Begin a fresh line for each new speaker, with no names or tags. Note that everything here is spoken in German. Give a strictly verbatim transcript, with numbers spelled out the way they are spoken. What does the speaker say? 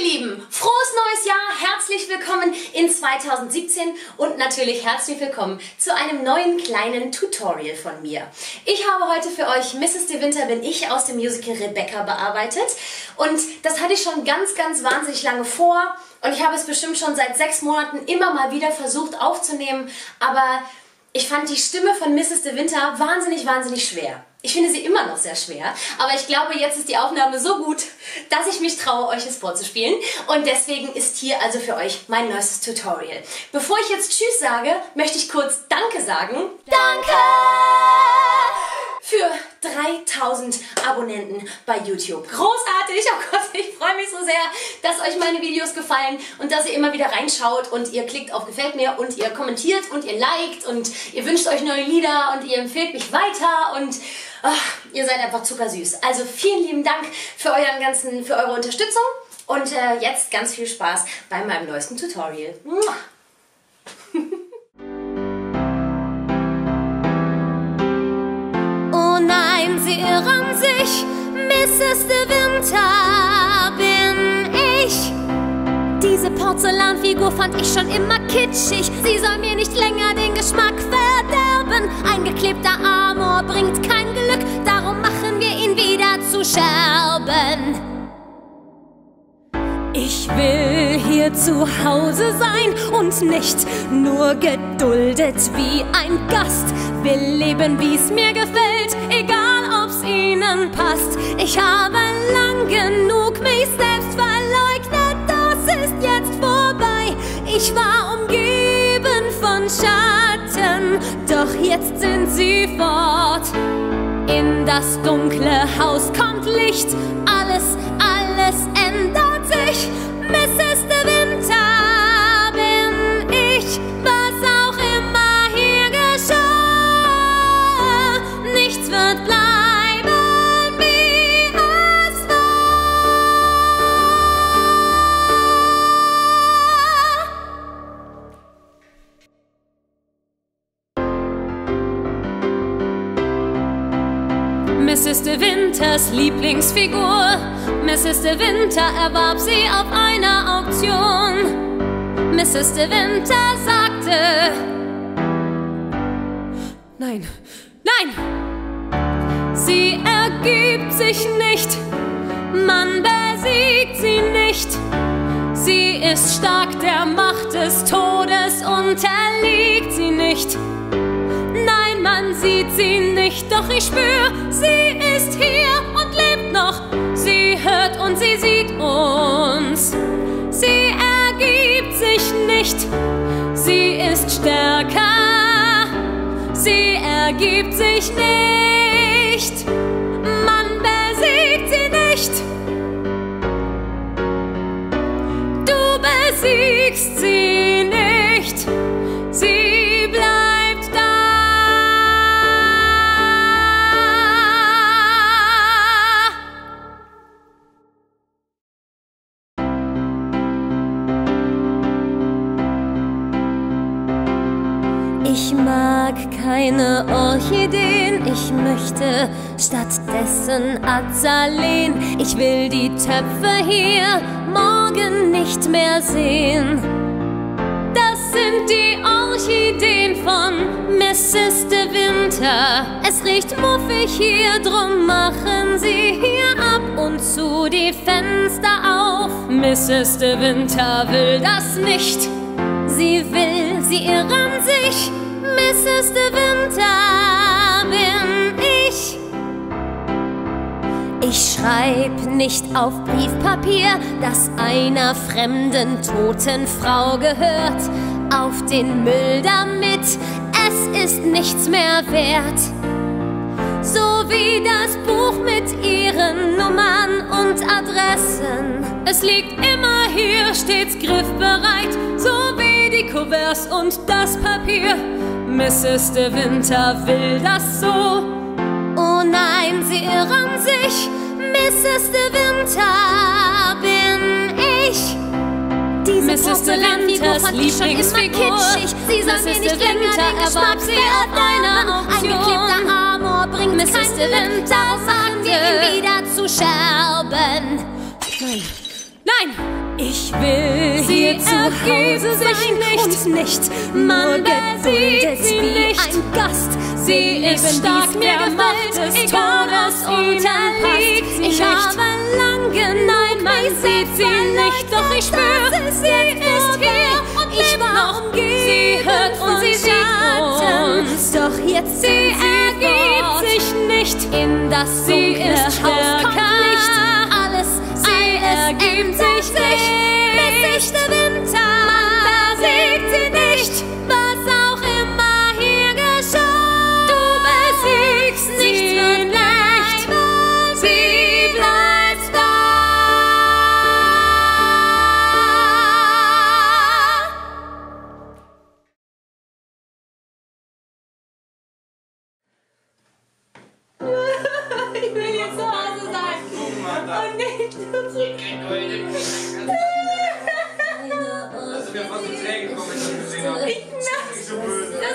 Lieben, frohes neues Jahr, herzlich willkommen in zweitausendsiebzehn und natürlich herzlich willkommen zu einem neuen kleinen Tutorial von mir. Ich habe heute für euch Misses de Winter bin ich aus dem Musical Rebecca bearbeitet und das hatte ich schon ganz, ganz wahnsinnig lange vor und ich habe es bestimmt schon seit sechs Monaten immer mal wieder versucht aufzunehmen, aber ich fand die Stimme von Misses de Winter wahnsinnig, wahnsinnig schwer. Ich finde sie immer noch sehr schwer, aber ich glaube, jetzt ist die Aufnahme so gut, dass ich mich traue, euch es vorzuspielen. Und deswegen ist hier also für euch mein neuestes Tutorial. Bevor ich jetzt Tschüss sage, möchte ich kurz Danke sagen. Danke! Für dreitausend Abonnenten bei YouTube. Großartig! Oh Gott, ich freue mich so sehr, dass euch meine Videos gefallen und dass ihr immer wieder reinschaut und ihr klickt auf Gefällt mir und ihr kommentiert und ihr liked und ihr wünscht euch neue Lieder und ihr empfehlt mich weiter und oh, ihr seid einfach zuckersüß. Also vielen lieben Dank für, euren ganzen, für eure Unterstützung und äh, jetzt ganz viel Spaß bei meinem neuesten Tutorial. Mua.
Sie irren sich, Misses de Winter bin ich. Diese Porzellanfigur fand ich schon immer kitschig. Sie soll mir nicht länger den Geschmack verderben. Eingeklebter Amor bringt kein Glück, darum machen wir ihn wieder zu Scherben. Ich will hier zu Hause sein und nicht nur geduldet wie ein Gast. Will leben, wie's mir gefällt, egal ob's ihnen passt. Ich habe lang genug mich selbst verleugnet, das ist jetzt vorbei. Ich war umgeben von Schatten, doch jetzt sind sie fort. In das dunkle Haus kommt Licht, alles, alles ändert sich. Misses de Winter bin ich, was auch immer hier geschah. Nichts wird bleiben, wie es war. Misses de Winters Lieblingsfigur. Misses de Winter erwarb sie auf einer Auktion. Misses de Winter sagte: Nein, nein! Sie ergibt sich nicht, man besiegt sie nicht. Sie ist stark, der Macht des Todes unterliegt sie nicht. Nein, man sieht sie nicht, doch ich spür, sie ist hier und lebt noch. Sie hört und sie sieht uns. Sie ergibt sich nicht, sie ist stärker. Sie ergibt sich nicht, man besiegt sie nicht. Du besiegst sie nicht, sie bleibt da. Ich mag keine Orchideen, ich möchte stattdessen Azaleen. Ich will die Töpfe hier morgen nicht mehr sehen. Das sind die Orchideen von Misses de Winter. Es riecht muffig hier, drum machen sie hier ab und zu die Fenster auf. Misses de Winter will das nicht. Sie will, sie irren sich. Misses de Winter bin ich. Ich schreib nicht auf Briefpapier, das einer fremden toten Frau gehört, auf den Müll damit, es ist nichts mehr wert. So wie das Buch mit ihren Nummern und Adressen. Es liegt immer hier, stets griffbereit, so wie die Kuverts und das Papier. Misses de Winter will das so. Oh nein, sie irren sich. Misses de Winter bin ich. Diese
Misses de Winters Lieblingsfigur.
Sie soll mir nicht länger den Geschmack verderben. Eingeklebter Amor bringt Misses de Winter, sagen wir ihn wieder zu Scherben.
Nein,
Nein! Ich will sie hier zu Hause sein nicht, und nicht man geduldet sie wie nicht. Ein Gast. Sie ist stark, mir gefällt, egal was ihnen passt. Ich habe lange, nein, man sieht sie nicht, doch ich spüre, sie ist hier und ich noch sie hört und sie sieht uns. Doch jetzt sie ergibt sich nicht in das dunkle Haus, kommt nicht alles, sie ergibt sich nicht. Bis sich der Winter, man besiegt sie nicht, was auch immer hier geschah. Du besiegst nicht wirklich, sie bleibt da. Ich will jetzt zu Hause sein. Und nicht zurückgehen.
Also wir sind fast zu träge gekommen, wenn ich das gesehen habe.
Ich
Nicht so böse.